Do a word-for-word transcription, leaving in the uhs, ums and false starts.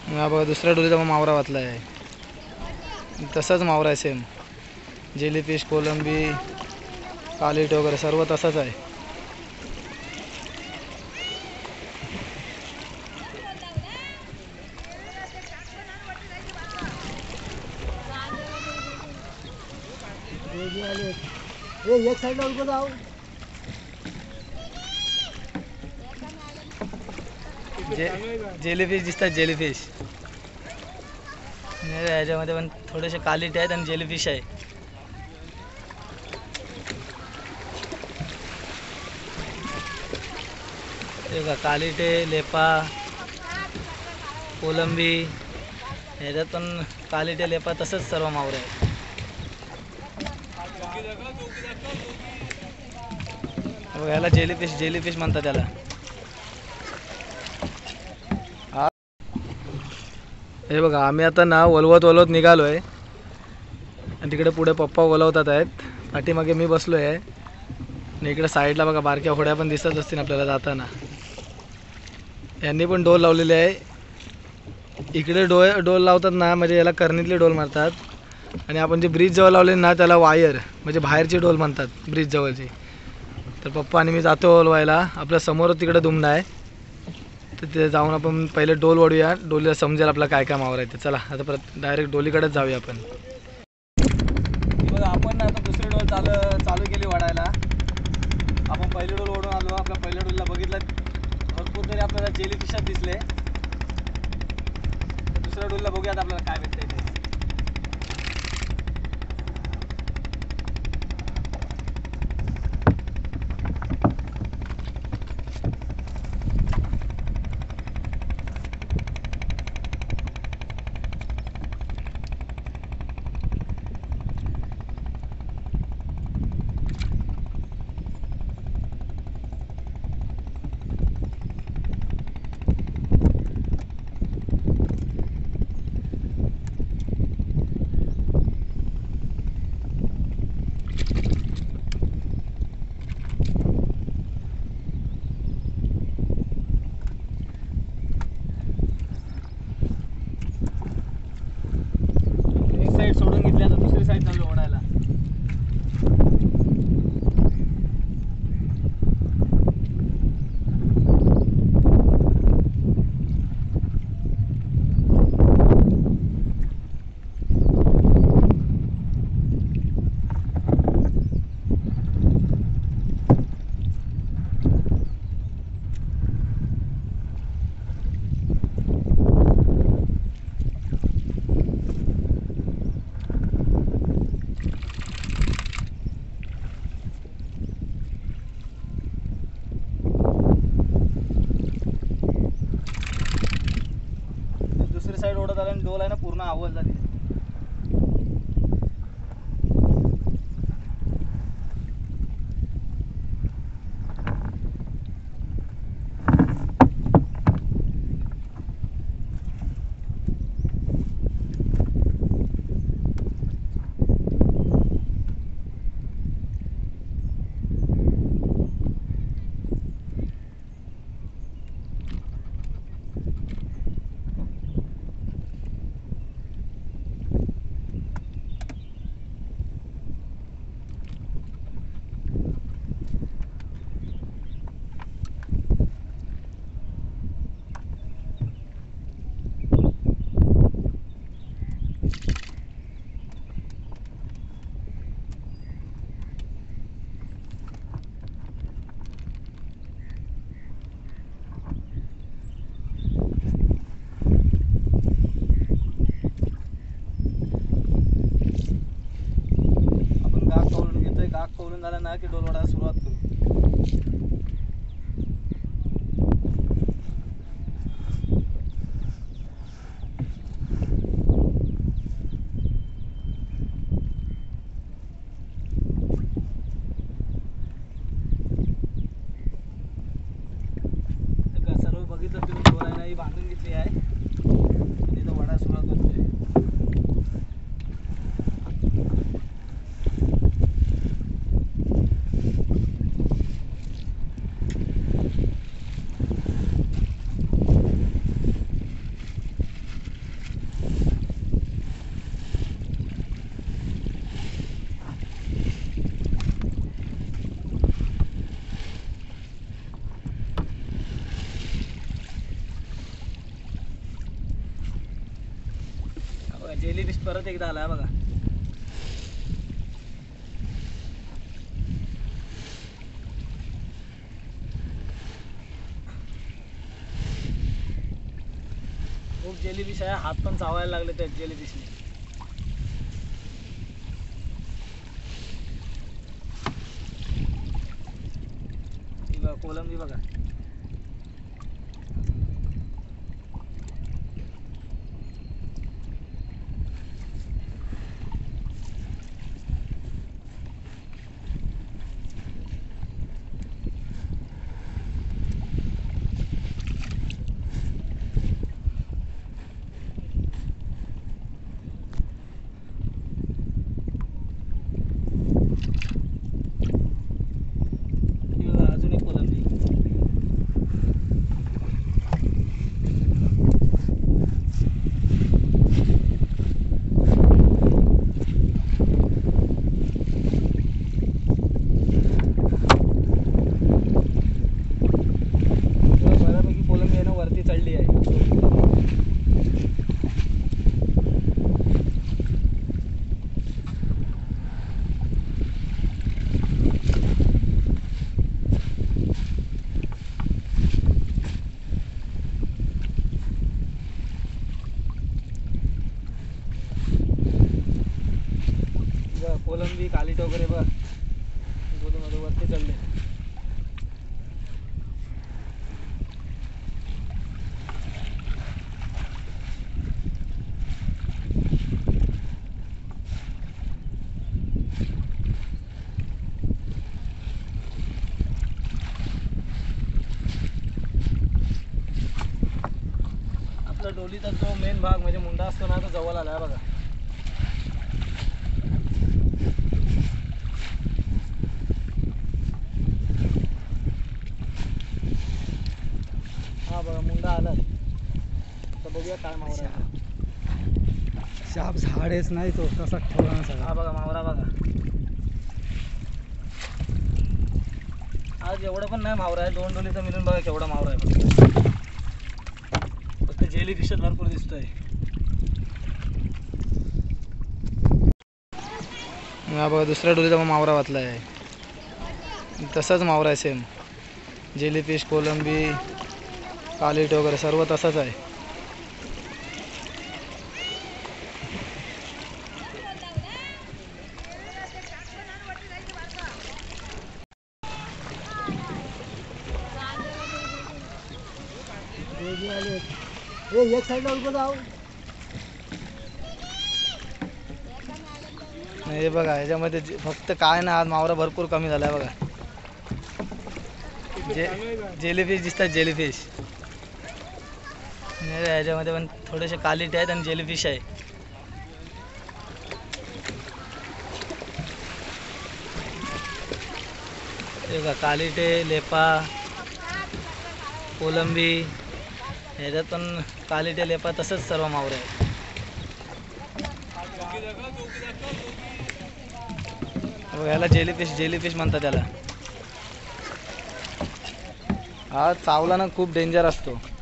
हा बघा दुसऱ्या डोलीचा मावरा वाचला आहे, तसाच मावरा आहे सेम. जेलीफिश, कोलंबी, कालीट वगैरे सर्व तसाच आहे. एक साइडला उभं जाऊ. जे जेलीफिश दिसतात, जेलीफिश ह्याच्यामध्ये पण थोडेसे कालीट आहेत आणि जेलीफिश आहे. ते का कालीटे, लेपा, कोलंबी, ह्याच्यात पण कालीटे, लेपा तसंच सर्व मावरे आहेत. ह्याला जेलीफिश जेलीफिश म्हणतात त्याला. हे बघा आम्ही आता ना वलवत वलवत निघालो आहे आणि तिकडे पुढे पप्पा वलवतात आहेत, पाठीमागे मी बसलो आहे आणि इकडे साईडला बघा बारक्या होड्या पण दिसत असतील आपल्याला जाताना. यांनी पण डोल लावलेले आहे. इकडे डो डोल लावतात ना म्हणजे याला करणीतले डोल मारतात, आणि आपण जे ब्रिज जवळ लावले ना त्याला वायर म्हणजे बाहेरची डोल म्हणतात ब्रिज जवळची. तर पप्पा आणि मी जातो वलवायला. आपल्या समोर तिकडे दुमणा आहे, तर तिथे जाऊन आपण पहिले डोल वडूया, डोलीला समजेल आपला काय काय मावर आहे ते. चला आता परत डायरेक्ट डोलीकडेच जाऊया आपण. बघा आपण आता दुसरी डोल चालू चालू केली वाढायला. आपण पहिली डोल ओढून आलो. आपल्या पहिल्या डोलला बघितलं भरपूर तरी आपल्याला जेलीफिश दिसले. दुसऱ्या डोलला बघूयात आपल्याला काय भेटतंय ते. सोडून घेतली, आता दुसरी साईड चालू ओढायला. दुसरी साईड ओढत आला आणि डोल आहे ना पूर्ण आवल झाली. गाग कवरून झाला ना की डोल वाढायला सुरुवात करू. सर्व बघितलं तुम्ही, डोल आहे ना ही बांधून घेतली आहे आणि इथं वाढायला सुरुवात करतोय. जेली फिश परत एकदा आला बघा. खूप जेली फिश आहे, हात पण चावायला लागले त्या जेली फिशने. कोलंबी बघा. कोलंबी कालीट वगैरे बघ मध्ये वरती चढले. आपला डोलीचा जो मेन भाग म्हणजे मुंडा असतो ना, तो जवळ आला बघा. हा बघा मुंडा आला. तर बघूया काय मावरा आहे. शाप झाडेच नाही तो तसा ठेवला सगळा. हा बघा मावरा बघा. आज एवढं पण नाही मावरा आहे, दोन डोलीचा मिळून बघा केवढा मावरा आहे. फक्त जेली फिशच भरपूर दिसतोय. हा बघा दुसऱ्या डोलीचा पण मावरा वाचला आहे. तसाच मावरा आहे सेम. जेली फिश, कोलंबी, कालीट वगैरे सर्व तसंच आहे. एक साईडला उभं जाऊ. हे बघा ह्याच्यामध्ये फक्त काय ना, आज मावरा भरपूर कमी झाला आहे बघा. जे जेलीफिश दिसतात जेलीफिश. ह्याच्यामध्ये पण थोडेसे कालीट आहेत आणि जेलीफिश आहे. हे बघा कालीटे, लेपा, कोलंबी, ह्याच्यात पण कालीटे लेपा तसंच सर्व मावरे आहेत. ह्याला जेलीफिश जेलीफिश म्हणतात त्याला. हा चावला ना खूप डेंजर असतो.